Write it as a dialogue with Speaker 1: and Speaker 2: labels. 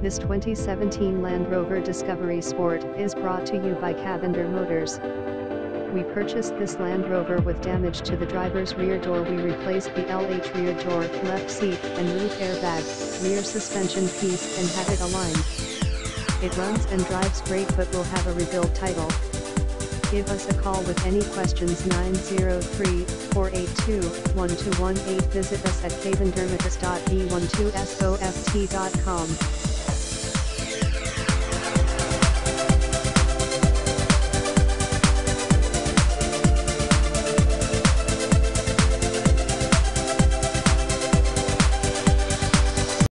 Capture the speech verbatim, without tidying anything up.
Speaker 1: This twenty seventeen Land Rover Discovery Sport is brought to you by Cavender Motors. We purchased this Land Rover with damage to the driver's rear door. We replaced the L H rear door, left seat, and roof airbag, rear suspension piece, and had it aligned. It runs and drives great, but will have a rebuild title. Give us a call with any questions. Nine zero three, four eight two, one two one eight. Visit us at cavender motors dot b one two soft dot com.